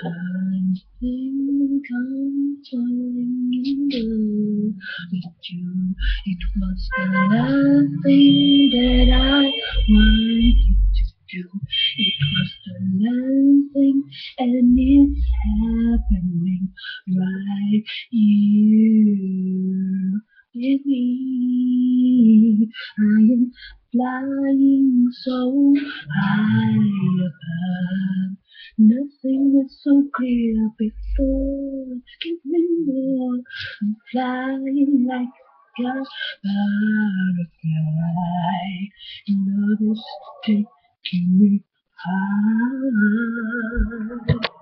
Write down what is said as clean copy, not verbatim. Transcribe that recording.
And think I'm falling in love with you. It was the last thing that I wanted to do. It was the last thing, and it's happening right here with me. I am flying so high above. Nothing was so clear before. Give me more. I'm flying like a butterfly. Love is taking me high.